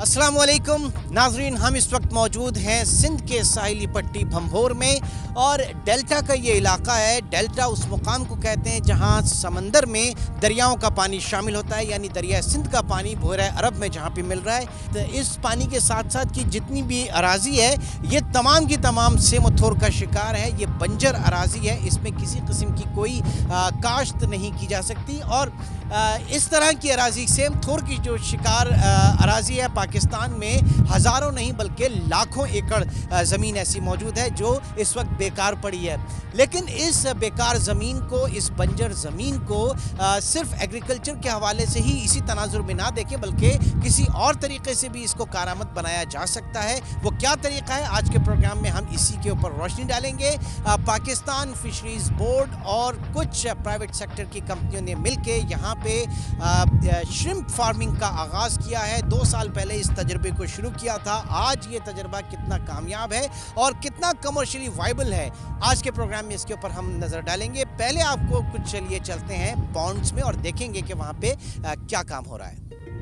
अस्सलाम वालेकुम नाजरीन, हम इस वक्त मौजूद हैं सिंध के साहिली पट्टी भंभोर में और डेल्टा का ये इलाका है। डेल्टा उस मुकाम को कहते हैं जहां समंदर में दरियाओं का पानी शामिल होता है, यानी दरिया सिंध का पानी बहर अरब में जहां पे मिल रहा है। तो इस पानी के साथ साथ की जितनी भी अराजी है ये तमाम की तमाम सेमोथोर का शिकार है। ये बंजर अराजी है, इसमें किसी किस्म की कोई काश्त नहीं की जा सकती। और इस तरह की अराजी सेमथोर की जो शिकार अराजी है, पाकिस्तान में हज़ारों नहीं बल्कि लाखों एकड़ ज़मीन ऐसी मौजूद है जो इस वक्त बेकार पड़ी है। लेकिन इस बेकार ज़मीन को, इस बंजर ज़मीन को सिर्फ एग्रीकल्चर के हवाले से ही इसी तनाजुर में ना देखें, बल्कि किसी और तरीके से भी इसको कारामद बनाया जा सकता है। वो क्या तरीका है, आज के प्रोग्राम में हम इसी के ऊपर रोशनी डालेंगे। पाकिस्तान फिशरीज़ बोर्ड और कुछ प्राइवेट सेक्टर की कंपनियों ने मिलकर यहाँ पे श्रिम्प फार्मिंग का आगाज़ किया है। 2 साल पहले इस तजर्बे को शुरू किया था। आज ये तजर्बा कितना कामयाब है और कितना कमर्शियली वाइबल है, आज के प्रोग्राम में इसके ऊपर हम नज़र डालेंगे। पहले आपको कुछ चलिए चलते हैं पॉन्ड्स में और देखेंगे कि वहाँ पे क्या काम हो रहा है।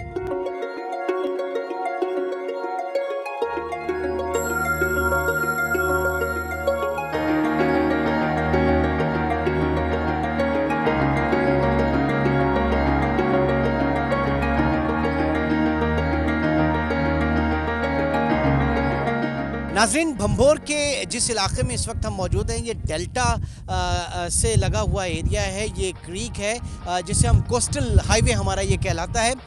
नाज़रीन, भंभोर के जिस इलाके में इस वक्त हम मौजूद हैं, ये डेल्टा से लगा हुआ एरिया है। ये क्रीक है जिसे हम कोस्टल हाईवे हमारा ये कहलाता है।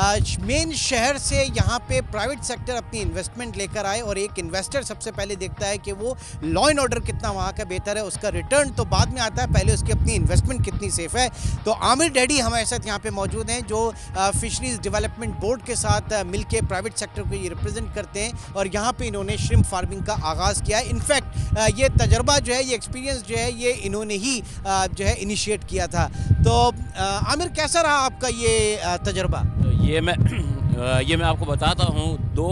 मेन शहर से यहाँ पे प्राइवेट सेक्टर अपनी इन्वेस्टमेंट लेकर आए और एक इन्वेस्टर सबसे पहले देखता है कि वो लॉ एंड ऑर्डर कितना वहाँ का बेहतर है, उसका रिटर्न तो बाद में आता है, पहले उसकी अपनी इन्वेस्टमेंट कितनी सेफ़ है। तो आमिर डैडी हमारे साथ यहाँ पे मौजूद हैं जो फिशरीज़ डेवलपमेंट बोर्ड के साथ मिलके प्राइवेट सेक्टर को ये रिप्रेजेंट करते हैं और यहाँ पे इन्होंने श्रिम्प फार्मिंग का आगाज़ किया है। इनफैक्ट ये तजर्बा जो है, ये एक्सपीरियंस जो है, ये इन्होंने ही जो है इनिशिएट किया था। तो आमिर, कैसा रहा आपका ये तजर्बा? ये मैं आपको बताता हूँ।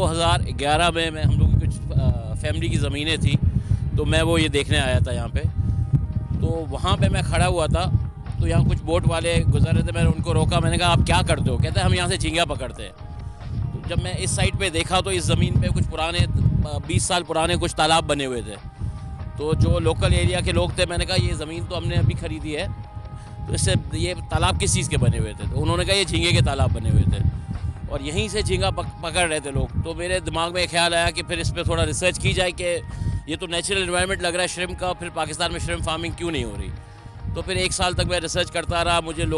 2011 में हम लोग की कुछ फैमिली की ज़मीनें थी, तो मैं वो ये देखने आया था यहाँ पे। तो वहाँ पे मैं खड़ा हुआ था, तो यहाँ कुछ बोट वाले गुजर रहे थे, मैंने उनको रोका। मैंने कहा आप क्या करते हो? कहते हैं हम यहाँ से झींगा पकड़ते हैं। तो जब मैं इस साइड पे देखा तो इस ज़मीन पे कुछ पुराने 20 साल पुराने कुछ तालाब बने हुए थे। तो जो लोकल एरिया के लोग थे, मैंने कहा ये ज़मीन तो हमने अभी ख़रीदी है, तो इससे ये तालाब किस चीज़ के बने हुए थे? तो उन्होंने कहा ये झींगे के तालाब बने हुए थे और यहीं से झींगा पकड़ रहे थे लोग। तो मेरे दिमाग में ख्याल आया कि फिर इस पर थोड़ा रिसर्च की जाए कि ये तो नेचुरल एनवायरनमेंट लग रहा है श्रिम्प का, फिर पाकिस्तान में श्रिम्प फार्मिंग क्यों नहीं हो रही? तो फिर 1 साल तक मैं रिसर्च करता रहा।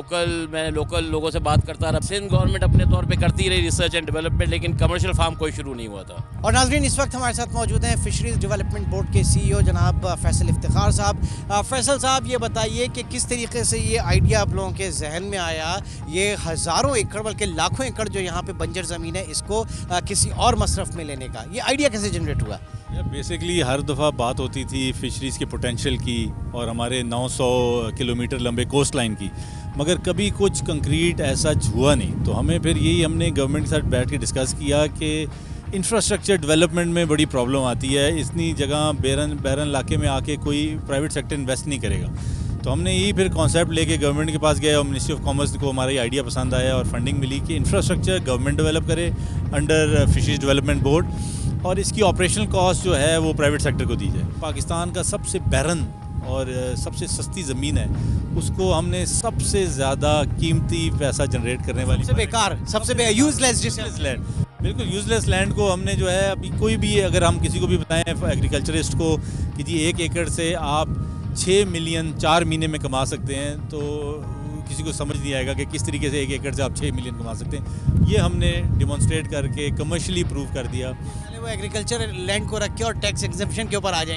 मैं लोकल लोगों से बात करता रहा। सिंध गवर्नमेंट अपने तौर पे करती रही रिसर्च एंड डेवलपमेंट, लेकिन कमर्शियल फार्म कोई शुरू नहीं हुआ था। और नाज़रीन, इस वक्त हमारे साथ मौजूद हैं फिशरीज़ डेवलपमेंट बोर्ड के CEO जनाब फैसल इफ्तिखार साहब। फैसल साहब, ये बताइए कि किस तरीके से ये आइडिया आप लोगों के जहन में आया, ये हज़ारों एकड़ बल्कि लाखों एकड़ जो यहाँ पे बंजर ज़मीन है, इसको किसी और मसरफ़ में लेने का ये आइडिया कैसे जनरेट हुआ? बेसिकली हर दफ़ा बात होती थी फिशरीज़ के पोटेंशियल की और हमारे 900 किलोमीटर लंबे कोस्ट लाइन की, मगर कभी कुछ कंक्रीट ऐसा हुआ नहीं। तो हमने गवर्नमेंट के साथ बैठ के डिस्कस किया कि इंफ्रास्ट्रक्चर डेवलपमेंट में बड़ी प्रॉब्लम आती है। इतनी जगह बैरन इलाके में आके कोई प्राइवेट सेक्टर इन्वेस्ट नहीं करेगा। तो हमने यही फिर कॉन्सेप्ट लेके गवर्नमेंट के पास गए और मिनिस्ट्री ऑफ कॉमर्स को हमारा ये आइडिया पसंद आया और फंडिंग मिली कि इंफ्रास्ट्रक्चर गवर्नमेंट डेवलप करे अंडर फिशरीज डेवलपमेंट बोर्ड और इसकी ऑपरेशनल कॉस्ट जो है वो प्राइवेट सेक्टर को दी जाए। पाकिस्तान का सबसे बैरन और सबसे सस्ती ज़मीन है, उसको हमने सबसे ज़्यादा कीमती पैसा जनरेट करने वाली, सबसे यूजलेस लैंड, बिल्कुल यूजलेस लैंड को हमने जो है, अभी कोई भी अगर हम किसी को भी बताएं एग्रीकल्चरिस्ट को कि जी 1 एकड़ से आप 6 मिलियन 4 महीने में कमा सकते हैं, तो किसी को समझ नहीं आएगा कि किस तरीके से 1 एकड़ से आप 6 मिलियन कमा सकते हैं। ये हमने डिमॉन्स्ट्रेट करके कमर्शियली प्रूव कर दिया। वो एग्रीकल्चर लैंड को रखे और टैक्स एग्जेम्पशन के ऊपर आ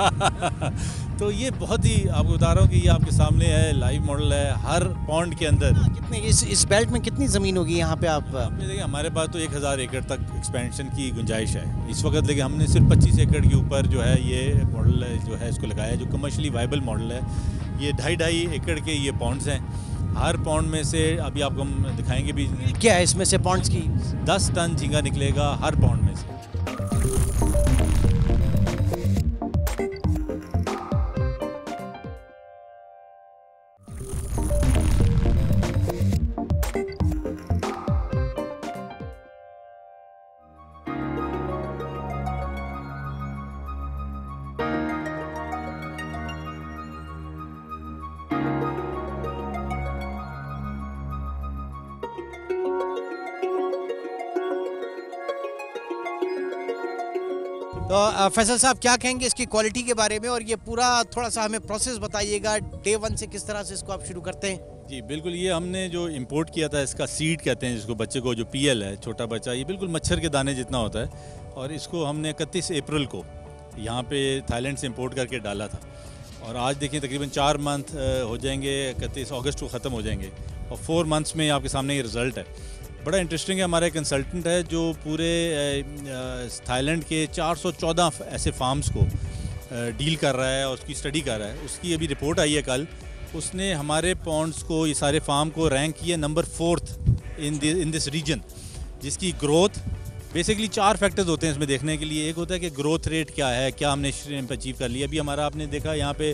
जाएंगे। तो ये बहुत ही, आपको बता रहा हूँ कि ये आपके सामने है, लाइव मॉडल है। हर पॉन्ड के अंदर कितने इस बेल्ट में कितनी ज़मीन होगी यहाँ पे? आप देखिए, हमारे पास तो 1000 एकड़ तक एक्सपेंशन की गुंजाइश है इस वक्त, लेकिन हमने सिर्फ 25 एकड़ के ऊपर जो है ये मॉडल जो है इसको लगाया है, जो कमर्शियली वाइबल मॉडल है। ये 2.5 एकड़ के ये पॉन्ड्स हैं। हर पॉन्ड में से अभी आपको हम दिखाएंगे भी क्या है इसमें से पॉन्ड्स की 10 टन झींगा निकलेगा हर पॉन्ड में से। तो फैसल साहब क्या कहेंगे इसकी क्वालिटी के बारे में, और ये पूरा थोड़ा सा हमें प्रोसेस बताइएगा, डे वन से किस तरह से इसको आप शुरू करते हैं? जी बिल्कुल, ये हमने जो इंपोर्ट किया था, इसका सीड कहते हैं जिसको, बच्चे को जो पीएल है, छोटा बच्चा, ये बिल्कुल मच्छर के दाने जितना होता है, और इसको हमने 31 अप्रैल को यहाँ पे थाईलैंड से इंपोर्ट करके डाला था, और आज देखिए तकरीबन 4 मंथ हो जाएंगे, 31 अगस्त को ख़त्म हो जाएंगे, और 4 मंथ्स में आपके सामने ये रिज़ल्ट है। बड़ा इंटरेस्टिंग है, हमारा एक कंसल्टेंट है जो पूरे थाईलैंड के 414 ऐसे फार्म्स को डील कर रहा है और उसकी स्टडी कर रहा है। उसकी अभी रिपोर्ट आई है कल, उसने हमारे पॉन्ड्स को, ये सारे फार्म को रैंक किया number 4th in this region, जिसकी ग्रोथ बेसिकली 4 फैक्टर्स होते हैं इसमें देखने के लिए। एक होता है कि ग्रोथ रेट क्या है, क्या हमने श्रिम्प अचीव कर लिया। अभी हमारा आपने देखा यहाँ पे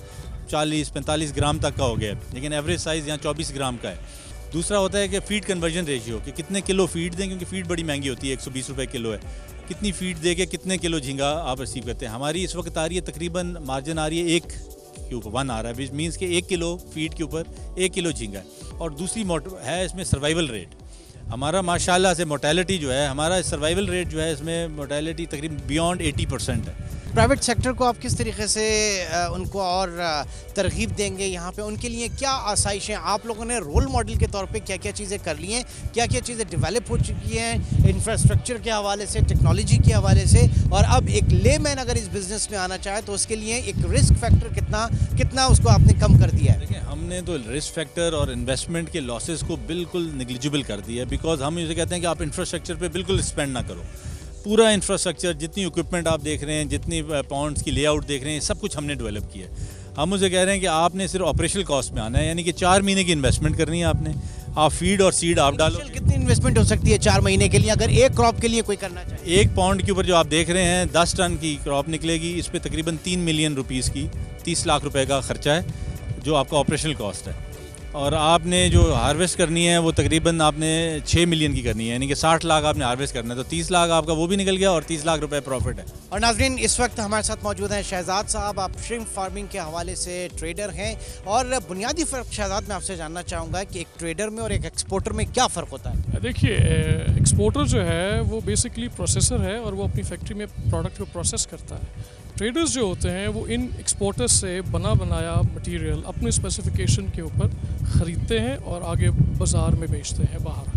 40-45 ग्राम तक का हो गया, लेकिन एवरेज साइज़ यहाँ 24 ग्राम का है। दूसरा होता है कि फीड कन्वर्जन रेशियो, कि कितने किलो फीड दें, क्योंकि फीड बड़ी महंगी होती है, 120 रुपये किलो है। कितनी फीड दे के कितने किलो झींगा आप रिसीव करते हैं। हमारी इस वक्त आ रही है तकरीबन मार्जिन आ रही है 1 के ऊपर 1 आ रहा है, विच मीन्स कि 1 किलो फीड के ऊपर 1 किलो झींगा है। और दूसरी है इसमें सर्वाइवल रेट। हमारा माशाल्लाह से मोर्टेलिटी जो है, हमारा सर्वाइवल रेट जो है, इसमें मोर्टेलिटी तकरीबन बियॉन्ड 80% है। प्राइवेट सेक्टर को आप किस तरीके से उनको और तरगीब देंगे यहाँ पे, उनके लिए क्या आसाइशें, आप लोगों ने रोल मॉडल के तौर पे क्या क्या चीज़ें कर ली हैं, क्या क्या चीज़ें डेवलप हो चुकी हैं इंफ्रास्ट्रक्चर के हवाले से, टेक्नोलॉजी के हवाले से, और अब एक लेमैन अगर इस बिज़नेस में आना चाहे तो उसके लिए एक रिस्क फैक्टर कितना उसको आपने कम कर दिया है? देखिए, हमने तो रिस्क फैक्टर और इन्वेस्टमेंट के लॉसेस को बिल्कुल निग्लिजिबल कर दिया है, बिकॉज हम इसे कहते हैं कि आप इंफ्रास्ट्रक्चर पे बिल्कुल स्पेंड ना करो। पूरा इंफ्रास्ट्रक्चर, जितनी इक्विपमेंट आप देख रहे हैं, जितनी पॉन्ड्स की लेआउट देख रहे हैं, सब कुछ हमने डेवलप किया है। हम उसे कह रहे हैं कि आपने सिर्फ ऑपरेशनल कॉस्ट में आना है, यानी कि 4 महीने की इन्वेस्टमेंट करनी है आपने। आप फीड और सीड आप डालो। कितनी इन्वेस्टमेंट हो सकती है 4 महीने के लिए, अगर एक क्रॉप के लिए कोई करना चाहे? 1 पॉन्ड के ऊपर जो आप देख रहे हैं 10 टन की क्रॉप निकलेगी, इस पर तकरीबन 3 मिलियन रुपीज़ की 30 लाख रुपए का खर्चा है, जो आपका ऑपरेशनल कॉस्ट है। और आपने जो हार्वेस्ट करनी है वो तकरीबन आपने 6 मिलियन की करनी है, यानी कि 60 लाख आपने हार्वेस्ट करना है, तो 30 लाख आपका वो भी निकल गया और 30 लाख रुपए प्रॉफिट है। और नाज़रीन, इस वक्त हमारे साथ मौजूद हैं शहजाद साहब। आप श्रिम्प फार्मिंग के हवाले से ट्रेडर हैं, और बुनियादी फ़र्क शहजाद मैं आपसे जानना चाहूँगा कि एक ट्रेडर में और एक एक्सपोर्टर में क्या फ़र्क होता है? देखिए, एक्सपोर्टर जो है वो बेसिकली प्रोसेसर है और वो अपनी फैक्ट्री में प्रोडक्ट को प्रोसेस करता है। ट्रेडर्स जो होते हैं वो इन एक्सपोर्टर्स से बनाया मटेरियल अपने स्पेसिफिकेशन के ऊपर ख़रीदते हैं और आगे बाज़ार में बेचते हैं बाहर।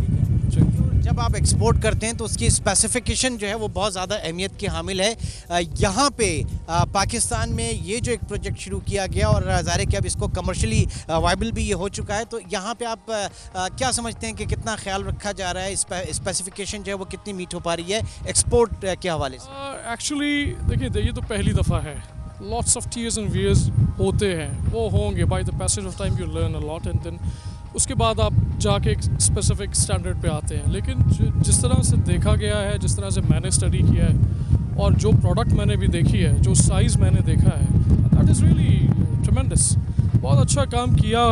जब आप एक्सपोर्ट करते हैं तो उसकी स्पेसिफिकेशन जो है वो बहुत ज़्यादा अहमियत की हामिल है। यहाँ पे पाकिस्तान में ये जो एक प्रोजेक्ट शुरू किया गया, और ज़ाहिर है कि अब इसको कमर्शियली वायबल भी ये हो चुका है, तो यहाँ पे आप क्या समझते हैं कि कितना ख्याल रखा जा रहा है, स्पेसिफिकेशन जो है वो कितनी मीट हो पा रही है एक्सपोर्ट के हवाले से? एक्चुअली देखिए, ये तो पहली दफ़ा है। Lots of tears and wears होते हैं, वो होंगे। By the passage of time you learn a lot, and then उसके बाद आप जाके एक स्पेसिफिक स्टैंडर्ड पे आते हैं। लेकिन जिस तरह से देखा गया है, जिस तरह से मैंने स्टडी किया है, और जो प्रोडक्ट मैंने भी देखी है, जो साइज़ मैंने देखा है, दैट इज़ रियली ट्रेमेंडस। बहुत अच्छा काम किया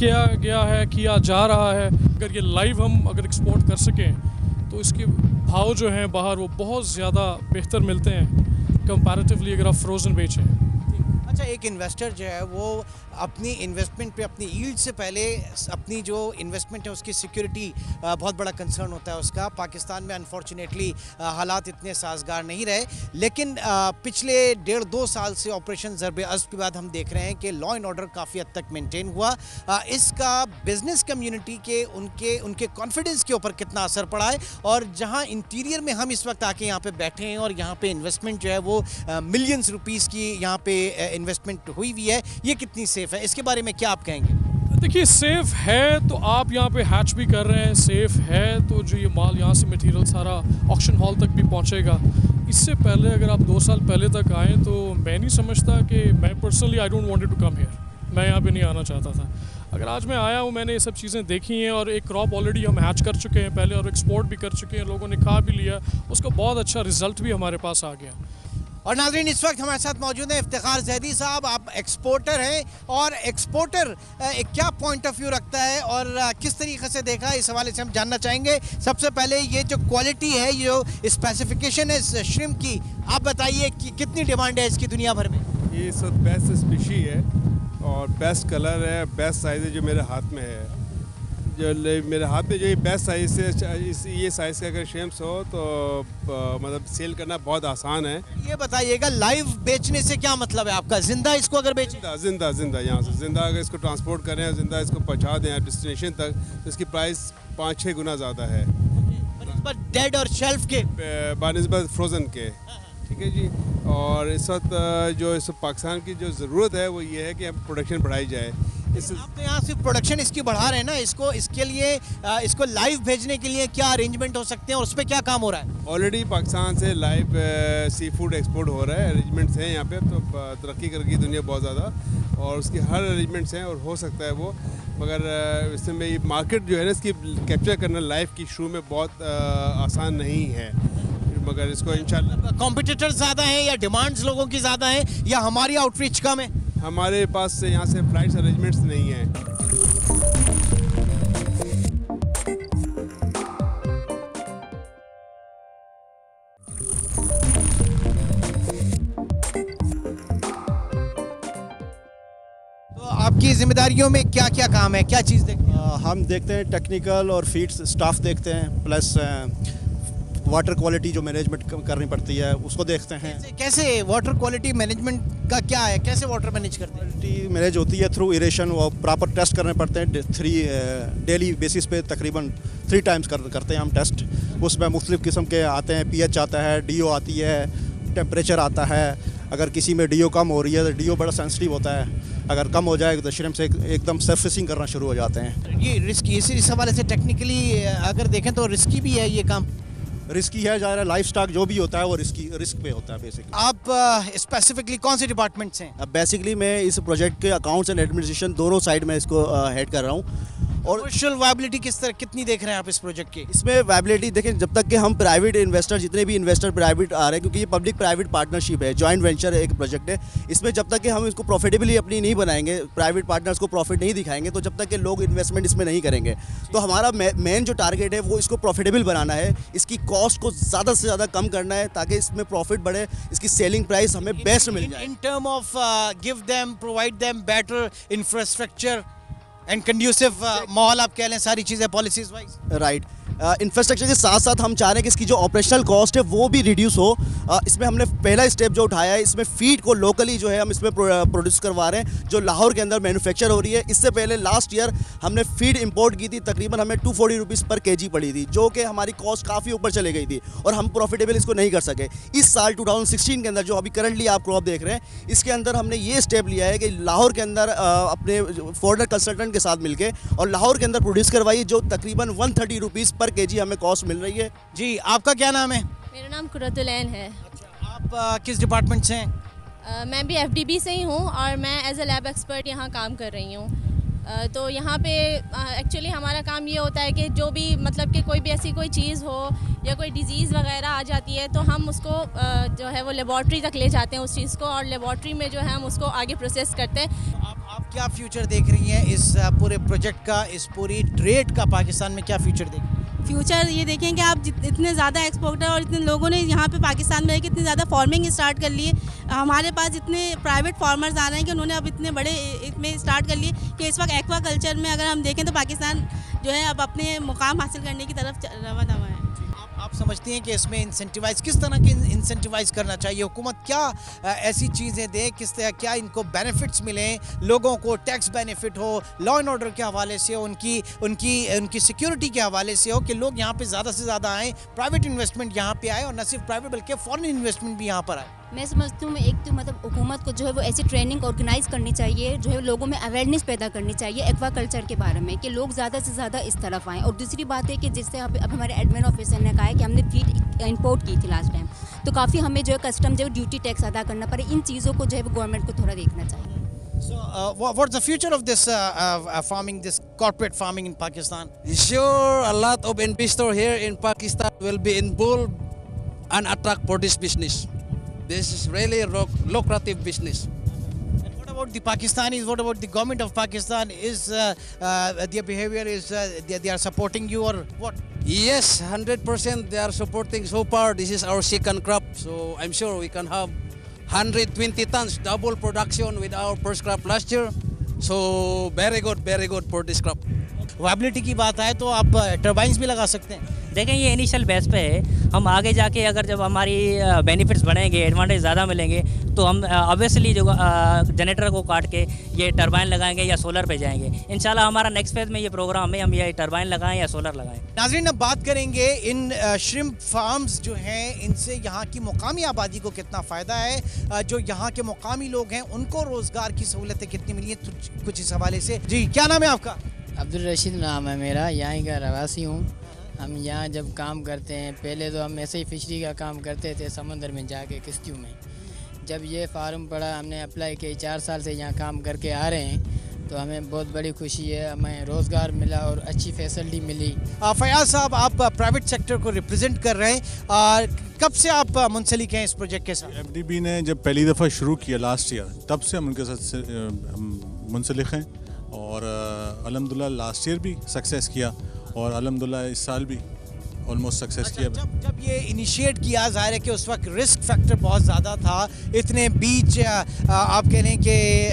गया है, किया जा रहा है। अगर ये लाइव हम अगर एक्सपोर्ट कर सकें तो इसके भाव जो हैं बाहर वो बहुत ज़्यादा बेहतर मिलते हैं कंपैरेटिवली अगर आप फ्रोज़न बेचें। अच्छा, एक इन्वेस्टर जो है वो अपनी इन्वेस्टमेंट पे, अपनी यील्ड से पहले अपनी जो इन्वेस्टमेंट है उसकी सिक्योरिटी बहुत बड़ा कंसर्न होता है उसका। पाकिस्तान में अनफॉर्चुनेटली हालात इतने साजगार नहीं रहे, लेकिन पिछले 1.5-2 साल से ऑपरेशन ज़रब-ए-अज़्ब के बाद हम देख रहे हैं कि लॉ एंड ऑर्डर काफ़ी हद तक मेंटेन हुआ। इसका बिज़नेस कम्युनिटी के उनके कॉन्फिडेंस के ऊपर कितना असर पड़ा है, और जहाँ इंटीरियर में हम इस वक्त आके यहाँ पे बैठे हैं और यहाँ पे इन्वेस्टमेंट जो है वो मिलियंस रुपीज़ की यहाँ पे इन्वेस्टमेंट हुई हुई है, ये कितनी सेफ है, इसके बारे में क्या आप कहेंगे? देखिए, सेफ़ है तो आप यहाँ पे हैच भी कर रहे हैं, सेफ़ है तो जो ये माल यहाँ से मटेरियल सारा ऑक्शन हॉल तक भी पहुँचेगा। इससे पहले अगर आप 2 साल पहले तक आएँ तो मैं नहीं समझता कि मैं personally I don't wanted to come here, मैं यहाँ पे नहीं आना चाहता था। अगर आज मैं आया हूँ, मैंने ये सब चीज़ें देखी हैं, और एक क्रॉप ऑलरेडी हम हैच कर चुके हैं पहले, और एक्सपोर्ट भी कर चुके हैं, लोगों ने खा भी लिया, उसका बहुत अच्छा रिज़ल्ट भी हमारे पास आ गया। और नाज़रीन, इस वक्त हमारे साथ मौजूद हैं इफ्तिखार ज़ैदी साहब। आप एक्सपोर्टर हैं, और एक्सपोर्टर क्या पॉइंट ऑफ व्यू रखता है और किस तरीके से देखा है, इस हवाले से हम जानना चाहेंगे। सबसे पहले ये जो क्वालिटी है, ये जो स्पेसिफिकेशन है इस श्रिम्प की, आप बताइए कि कितनी डिमांड है इसकी दुनिया भर में? ये सब बेस्ट स्पीशी है और बेस्ट कलर है, बेस्ट साइज़ है जो मेरे हाथ में है। मेरे हाथ में जो ये बेस्ट साइज़ से ये साइज़ का अगर शेम्स हो तो मतलब सेल करना बहुत आसान है। ये बताइएगा, लाइव बेचने से क्या मतलब है आपका? जिंदा इसको अगर बेचें? जिंदा यहाँ से जिंदा अगर इसको ट्रांसपोर्ट करें और जिंदा इसको पहुँचा दें डेस्टिनेशन तक तो इसकी प्राइस 5-6 गुना ज़्यादा है डेड और शेल्फ के बानिस्बत फ्रोज़न के। ठीक है जी। और इस वक्त जो इस पाकिस्तान की जो ज़रूरत है वो ये है कि अब प्रोडक्शन बढ़ाई जाए। आप तो यहाँ सिर्फ प्रोडक्शन इसकी बढ़ा रहे हैं ना, इसके लिए इसको लाइव भेजने के लिए क्या अरेंजमेंट हो सकते हैं और उस पर क्या काम हो रहा है? ऑलरेडी पाकिस्तान से लाइव सी फूड एक्सपोर्ट हो रहा है, अरेंजमेंट्स हैं यहाँ पे, तो तरक्की कर गई दुनिया बहुत ज़्यादा और उसकी हर अरेंजमेंट्स हैं और हो सकता है वो, मगर इसमें ये मार्केट जो है ना इसकी कैप्चर करना लाइव की शुरू में बहुत आसान नहीं है, मगर इसको इंशाल्लाह। कॉम्पिटिटर्स ज़्यादा हैं या डिमांड्स लोगों की ज़्यादा है या हमारी आउटरीच कम है? हमारे पास से यहाँ से फ्लाइट्स अरेंजमेंट्स नहीं हैं। तो आपकी जिम्मेदारियों में क्या क्या काम है, क्या चीज़ देखते हैं? हम देखते हैं टेक्निकल और फील्ड स्टाफ देखते हैं, प्लस वाटर क्वालिटी जो मैनेजमेंट करनी पड़ती है उसको देखते हैं। कैसे वाटर क्वालिटी मैनेजमेंट का क्या है, कैसे वाटर मैनेज करते हैं? क्वालिटी मैनेज होती है थ्रू इरेशन, वो प्रॉपर टेस्ट करने पड़ते हैं। डेली बेसिस पे तकरीबन 3 टाइम्स करते हैं हम टेस्ट। उसमें मुख्तलिफ़ किस्म के आते हैं, पीएच आता है, डीओ आती है, टेम्परेचर आता है। अगर किसी में डीओ कम हो रही है तो डीओ बड़ा सेंसिटिव होता है, अगर कम हो जाए तो श्रिम्प से एकदम सरफेसिंग करना शुरू हो जाते हैं। ये रिस्की, इस हवाले से टेक्निकली अगर देखें तो रिस्की भी है ये काम? रिस्की है, ज़्यादा लाइफ स्टॉक जो भी होता है वो रिस्क पे होता है बेसिकली। आप स्पेसिफिकली कौन से डिपार्टमेंट से हैं? अब बेसिकली मैं इस प्रोजेक्ट के अकाउंट्स एंड एडमिनिस्ट्रेशन दोनों साइड में इसको हेड कर रहा हूँ। और कमर्शियल वायबिलिटी कितनी देख रहे हैं आप इस प्रोजेक्ट की? इसमें वायबिलिटी देखें, जब तक कि हम प्राइवेट इन्वेस्टर, जितने भी इन्वेस्टर प्राइवेट आ रहे हैं, क्योंकि ये पब्लिक प्राइवेट पार्टनरशिप है, जॉइंट वेंचर एक प्रोजेक्ट है, इसमें जब तक कि हम इसको प्रॉफिटेबली अपनी नहीं बनाएंगे, प्राइवेट पार्टनर्स को प्रॉफिट नहीं दिखाएंगे, तो जब तक कि लोग इन्वेस्टमेंट इसमें नहीं करेंगे। तो हमारा मेन जो टारगेट है वो इसको प्रॉफिटेबल बनाना है, इसकी कॉस्ट को ज़्यादा से ज़्यादा कम करना है ताकि इसमें प्रॉफिट बढ़े, इसकी सेलिंग प्राइस हमें बेस्ट मिल जाए। In term of give them, provide them better infrastructure and conducive माहौल, आप कह लें, सारी चीज़ें पॉलिसीज वाइज। राइट। इंफ्रास्ट्रक्चर के साथ साथ हम चाह रहे हैं कि इसकी जो ऑपरेशनल कॉस्ट है वो भी रिड्यूस हो। इसमें हमने पहला स्टेप जो उठाया है, इसमें फीड को लोकली जो है हम इसमें प्रोड्यूस करवा रहे हैं, जो लाहौर के अंदर मैन्युफैक्चर हो रही है। इससे पहले लास्ट ईयर हमने फीड इंपोर्ट की थी, तकरीबन हमें 240 रुपीज़ पर केजी पड़ी थी, जो कि हमारी कॉस्ट काफ़ी ऊपर चली गई थी और हम प्रॉफिटेबल इसको नहीं कर सके। इस साल 2016 के अंदर, जो अभी करंटली आप क्रॉप देख रहे हैं, इसके अंदर हमने ये स्टेप लिया है कि लाहौर के अंदर अपने फॉरेनर कंसल्टेंट के साथ मिलकर और लाहौर के अंदर प्रोड्यूस करवाई, जो तकरीबन 130 रुपीज़ पर केजी हमें कॉस्ट मिल रही है। जी, आपका क्या नाम है? मेरा नाम कुरतुलैन है। अच्छा, आप किस डिपार्टमेंट से हैं? मैं भी एफडीबी से ही हूँ और मैं एज ए लैब एक्सपर्ट यहाँ काम कर रही हूँ। तो यहाँ पे एक्चुअली हमारा काम ये होता है कि जो भी मतलब कि कोई भी ऐसी कोई चीज़ हो या कोई डिज़ीज़ वगैरह आ जाती है तो हम उसको जो है वो लेबॉर्ट्री तक ले जाते हैं उस चीज़ को, और लेबॉर्ट्री में जो है हम उसको आगे प्रोसेस करते हैं। आप क्या फ्यूचर देख रही हैं इस पूरे प्रोजेक्ट का, इस पूरी ट्रेड का पाकिस्तान में क्या फ्यूचर देख रही हैं? फ्यूचर ये देखें कि आप इतने ज़्यादा एक्सपोर्टर और इतने लोगों ने यहाँ पे पाकिस्तान में इतनी ज़्यादा फार्मिंग स्टार्ट कर ली है। हमारे पास इतने प्राइवेट फार्मर्स आ रहे हैं कि उन्होंने अब इतने बड़े इसमें स्टार्ट कर लिए कि इस वक्त एक्वा कल्चर में अगर हम देखें तो पाकिस्तान जो है अब अपने मुकाम हासिल करने की तरफ रवाना हुआ है। आप समझती हैं कि इसमें इंसेंटिवाइज, किस तरह के इंसेंटिवाइज करना चाहिए? हुकूमत क्या ऐसी चीज़ें दे, किस तरह क्या इनको बेनिफिट्स मिलें, लोगों को टैक्स बेनिफिट हो, लॉ एंड ऑर्डर के हवाले से हो, उनकी सिक्योरिटी के हवाले से हो, कि लोग यहाँ पे ज़्यादा से ज़्यादा आएँ, प्राइवेट इन्वेस्टमेंट यहाँ पे आए, और न सिर्फ प्राइवेट बल्कि फॉरेन इन्वेस्टमेंट भी यहाँ पर आए। मैं समझती हूँ एक तो मतलब हुकूमत को जो है वो ऐसी ट्रेनिंग ऑर्गेनाइज करनी चाहिए, जो है लोगों में अवेयरनेस पैदा करनी चाहिए एक्वा कल्चर के बारे में, कि लोग ज़्यादा से ज़्यादा इस तरफ आएँ। और दूसरी बात है कि जिससे अब हमारे एडमिन ऑफिसर ने कहा है कि हमने फीड इंपोर्ट की थी लास्ट टाइम, तो काफ़ी हमें जो है कस्टम जो है ड्यूटी टैक्स अदा करना पड़े। इन चीज़ों को जो है वो गवर्नमेंट को थोड़ा देखना चाहिए। So, what's the future of this farming, this corporate farming in Pakistan? Sure, a lot of investors here in Pakistan will be involved and attract for this business. This is really a lucrative business. And what about the Pakistanis? What about the government of Pakistan? Is their behavior is they are supporting you or what? Yes, 100% they are supporting so far. This is our second crop, so I'm sure we can have 120 tons double production with our first crop last year. So very good for this crop. Viability की बात आए तो आप turbines भी लगा सकते हैं। देखें ये इनिशियल बेस पे है, हम आगे जाके अगर जब हमारी बेनिफिट्स बढ़ेंगे, एडवांटेज ज़्यादा मिलेंगे तो हम ऑब्वियसली जो जनरेटर को काट के ये टरबाइन लगाएंगे या सोलर पे जाएंगे। इंशाल्लाह हमारा नेक्स्ट फेज़ में ये प्रोग्राम है, हम ये टरबाइन लगाएं या सोलर लगाएं। नाज़रीन, अब बात करेंगे इन श्रिम्प फार्म्स जो हैं इनसे यहाँ की मुकामी आबादी को कितना फ़ायदा है, जो यहाँ के मुकामी लोग हैं उनको रोज़गार की सहूलतें कितनी मिली हैं, कुछ इस हवाले से। जी, क्या नाम है आपका? अब्दुल रशीद नाम है मेरा, यहाँ का रहवासी हूँ। हम यहाँ जब काम करते हैं, पहले तो हम ऐसे ही फिशरी का काम करते थे समंदर में जाके किश्तियों में। जब ये फार्म पड़ा, हमने अप्लाई किया, 4 साल से यहाँ काम करके आ रहे हैं, तो हमें बहुत बड़ी खुशी है, हमें रोज़गार मिला और अच्छी फैसिलिटी मिली। फयाज साहब, आप प्राइवेट सेक्टर को रिप्रेजेंट कर रहे हैं, कब से आप मुंसलिक हैं इस प्रोजेक्ट के साथ? FDB ने जब पहली दफ़ा शुरू किया लास्ट ईयर, तब से हम उनके साथ मुंसलिक हैं और अल्हम्दुलिल्लाह लास्ट ईयर भी सक्सेस किया और अल्हम्दुलिल्लाह इस साल भी ऑलमोस्ट सक्सेस किया। जब ये इनिशिएट किया, जाहिर है कि उस वक्त रिस्क फैक्टर बहुत ज़्यादा था, इतने बीच आप कह लें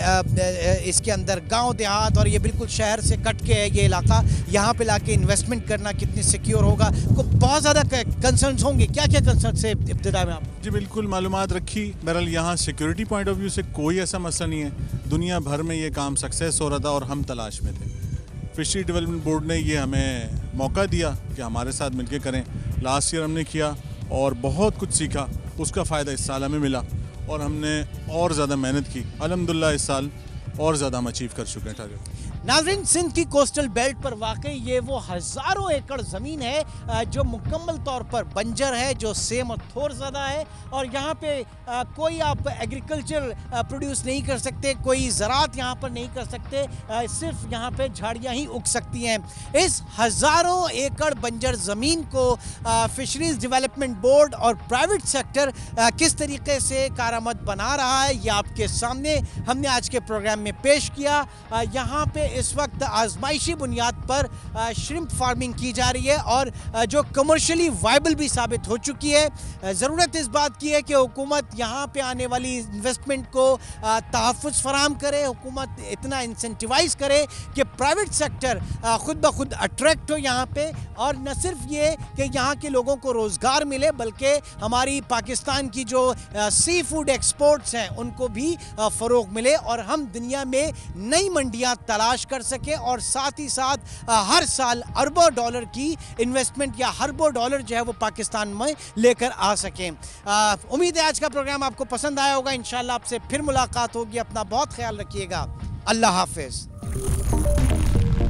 कि इसके अंदर गांव देहात और ये बिल्कुल शहर से कट के है ये इलाका, यहाँ पे लाके इन्वेस्टमेंट करना कितनी सिक्योर होगा, को बहुत ज़्यादा कंसर्न्स होंगे। क्या क्या कंसर्न से इब्तिदा में आप? जी बिल्कुल मालूमात रखी। बहरहाल यहाँ सिक्योरिटी पॉइंट ऑफ व्यू से कोई ऐसा मसला नहीं है, दुनिया भर में ये काम सक्सेस हो रहा था और हम तलाश में थे। फिशरी डेवलपमेंट बोर्ड ने ये हमें मौका दिया कि हमारे साथ मिलकर करें। लास्ट ईयर हमने किया और बहुत कुछ सीखा, उसका फ़ायदा इस साल हमें मिला और हमने और ज़्यादा मेहनत की। अल्हम्दुलिल्लाह इस साल और ज़्यादा हम अचीव कर चुके हैं टारगेट। नाज़रीन, सिंध की कोस्टल बेल्ट पर वाकई ये वो हज़ारों एकड़ ज़मीन है जो मुकम्मल तौर पर बंजर है, जो सेम और थोर ज़्यादा है और यहाँ पे कोई आप एग्रीकल्चर प्रोड्यूस नहीं कर सकते, कोई ज़राअत यहाँ पर नहीं कर सकते, सिर्फ यहाँ पे झाड़ियाँ ही उग सकती हैं। इस हज़ारों एकड़ बंजर ज़मीन को फिशरीज़ डेवलपमेंट बोर्ड और प्राइवेट सेक्टर किस तरीके से कारआमद बना रहा है, ये आपके सामने हमने आज के प्रोग्राम में पेश किया। यहाँ पे इस वक्त आजमाइशी बुनियाद पर श्रिम्प फार्मिंग की जा रही है और जो कमर्शियली वायबल भी साबित हो चुकी है। ज़रूरत इस बात की है कि हुकूमत यहाँ पे आने वाली इन्वेस्टमेंट को तहफ़्फ़ुज़ फराहम करे, हुकूमत इतना इंसेंटिवाइज़ करे कि प्राइवेट सेक्टर ख़ुद ब खुद अट्रैक्ट हो यहाँ पे, और न सिर्फ ये कि यहाँ के लोगों को रोज़गार मिले बल्कि हमारी पाकिस्तान की जो सी फूड एक्सपोर्ट्स हैं उनको भी फ़रोग़ मिले और हम दुनिया में नई मंडियाँ तलाश कर सके और साथ ही साथ हर साल अरबों डॉलर की इन्वेस्टमेंट या अरबों डॉलर जो है वो पाकिस्तान में लेकर आ सकें। उम्मीद है आज का प्रोग्राम आपको पसंद आया होगा। इंशाल्लाह आपसे फिर मुलाकात होगी। अपना बहुत ख्याल रखिएगा। अल्लाह हाफिज़।